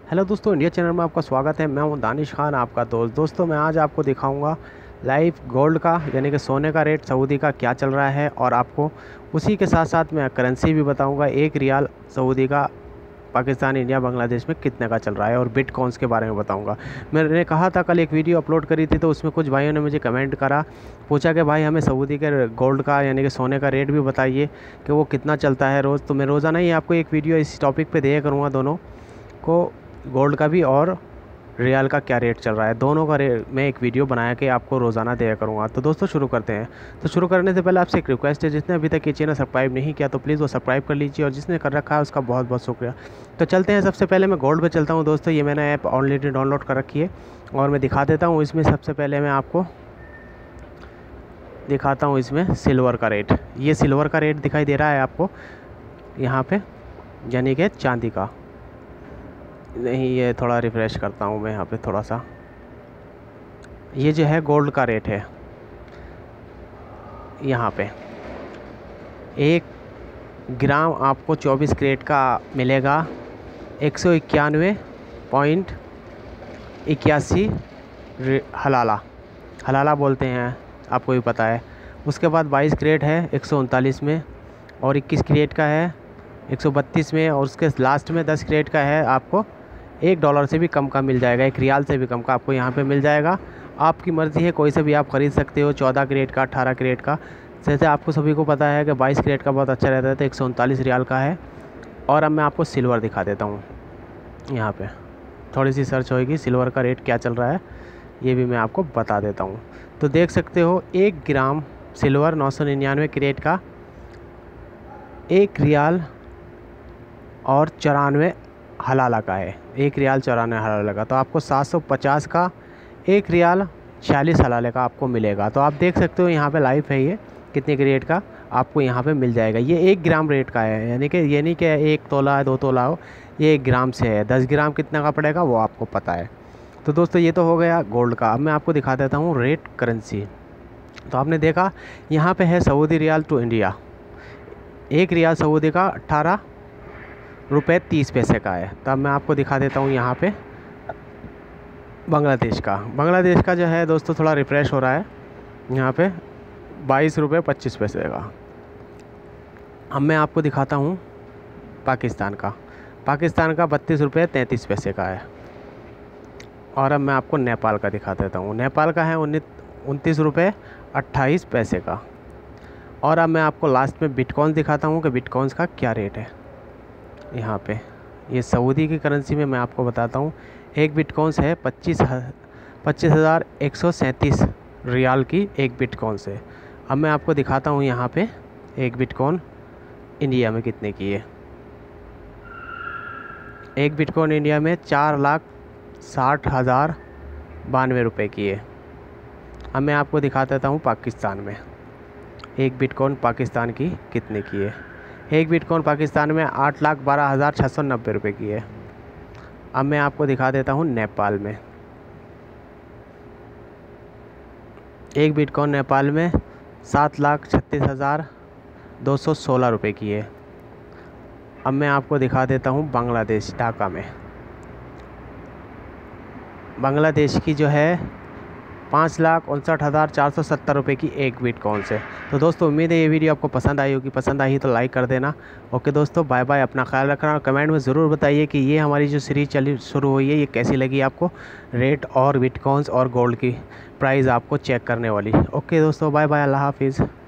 Hello दोस्तों, India channel में आपका स्वागत है। मैं हूं दानिश खान, आपका दोस्त। दोस्तों मैं आज आपको दिखाऊंगा लाइव गोल्ड का यानी कि सोने का रेट सऊदी का क्या चल रहा है, और आपको उसी के साथ साथ मैं करेंसी भी बताऊंगा। एक रियाल सऊदी का पाकिस्तान, इंडिया, बांग्लादेश में कितने का चल रहा है, और बिटकॉइंस के बारे में बताऊंगा। मैंने कहा था कल एक वीडियो अपलोड करी थी, तो उसमें कुछ भाइयों ने मुझे कमेंट करा, पूछा कि भाई हमें सऊदी के गोल्ड का यानी कि सोने का रेट भी बताइए कि वो कितना चलता है रोज़। तो मैं रोज़ाना ही आपको एक वीडियो इस टॉपिक पे दिया करूँगा, दोनों को, गोल्ड का भी और रियाल का क्या रेट चल रहा है, दोनों का मैं एक वीडियो बना के आपको रोज़ाना दिया करूँगा। तो दोस्तों शुरू करते हैं। तो शुरू करने से पहले आपसे एक रिक्वेस्ट है, जिसने अभी तक ये चैनल सब्सक्राइब नहीं किया तो प्लीज़ वो सब्सक्राइब कर लीजिए, और जिसने कर रखा है उसका बहुत बहुत शुक्रिया। तो चलते हैं। सबसे पहले मैं गोल्ड पे चलता हूँ। दोस्तों ये मैंने ऐप ऑलरेडी डाउनलोड कर रखी है, और मैं दिखा देता हूँ। इसमें सबसे पहले मैं आपको दिखाता हूँ इसमें सिल्वर का रेट। ये सिल्वर का रेट दिखाई दे रहा है आपको यहाँ पे, यानी कि चांदी का नहीं। ये थोड़ा रिफ़्रेश करता हूँ मैं यहाँ पे थोड़ा सा। ये जो है गोल्ड का रेट है, यहाँ पे 1 ग्राम आपको 24 कैरेट का मिलेगा 191.81 हलाला बोलते हैं, आपको भी पता है। उसके बाद 22 कैरेट है 139 में, और 21 कैरेट का है 132 में, और उसके लास्ट में 10 कैरेट का है आपको $1 से भी कम का मिल जाएगा, 1 रियाल से भी कम का आपको यहाँ पे मिल जाएगा। आपकी मर्ज़ी है, कोई से भी आप ख़रीद सकते हो। 14 कैरेट का, 18 कैरेट का, जैसे आपको सभी को पता है कि 22 कैरेट का बहुत अच्छा रहता है, तो 139 रियाल का है। और अब मैं आपको सिल्वर दिखा देता हूँ। यहाँ पे थोड़ी सी सर्च होएगी, सिल्वर का रेट क्या चल रहा है ये भी मैं आपको बता देता हूँ। तो देख सकते हो 1 ग्राम सिल्वर 999 कैरेट का 1 रियाल और 94 हलाला का है। 1 रियाल 94 हलाला का, तो आपको 750 का 1 रियाल 46 हलाले का आपको मिलेगा। तो आप देख सकते हो यहाँ पे लाइव है, ये कितने के रेट का आपको यहाँ पे मिल जाएगा। ये 1 ग्राम रेट का है, यानी कि ये नहीं कि 1 तोला है 2 तोला हो, ये 1 ग्राम से है। 10 ग्राम कितना का पड़ेगा वो आपको पता है। तो दोस्तों ये तो हो गया गोल्ड का। अब मैं आपको दिखा देता हूँ रेट करेंसी। तो आपने देखा यहाँ पे है Saudi riyal to India. 1 riyal Saudi का 18 रुपये 30 पैसे का है। तब मैं आपको दिखा देता हूँ यहाँ पे बांग्लादेश का। बांग्लादेश का जो है दोस्तों थोड़ा रिफ़्रेश हो रहा है, यहाँ पे 22 रुपये 25 पैसे का। अब मैं आपको दिखाता हूँ पाकिस्तान का। पाकिस्तान का 32 रुपये 33 पैसे का है। और अब मैं आपको नेपाल का दिखा देता हूँ। नेपाल का है 29 रुपये 28 पैसे का। और अब मैं आपको लास्ट में बिटकॉइन दिखाता हूँ कि बिटकॉइंस का क्या रेट है। यहाँ पे ये सऊदी की करेंसी में मैं आपको बताता हूँ। एक बिटकॉइंस है 25,137 रियाल की एक बिटकॉइंस है। अब मैं आपको दिखाता हूँ यहाँ पे एक बिटकॉइन इंडिया में कितने की है। एक बिटकॉइन इंडिया में 4,60,092 रुपये की है। अब मैं आपको दिखा देता हूँ पाकिस्तान में एक बिटकॉइन पाकिस्तान की कितने की है। एक बिटकॉइन पाकिस्तान में 8,12,690 रुपये की है। अब मैं आपको दिखा देता हूँ नेपाल में। एक बिटकॉइन नेपाल में 7,36,216 रुपये की है। अब मैं आपको दिखा देता हूँ बांग्लादेश, ढाका में। बांग्लादेश की जो है 5,59,470 रुपये की एक बिटकॉइन से। तो दोस्तों उम्मीद है ये वीडियो आपको पसंद आई होगी। पसंद आई तो लाइक कर देना। ओके दोस्तों, बाय बाय। अपना ख्याल रखना, और कमेंट में ज़रूर बताइए कि ये हमारी जो सीरीज़ चली शुरू हुई है ये कैसी लगी आपको, रेट और बिटकॉइंस और गोल्ड की प्राइस आपको चेक करने वाली। ओके दोस्तों, बाय बाय, अल्लाह हाफिज़।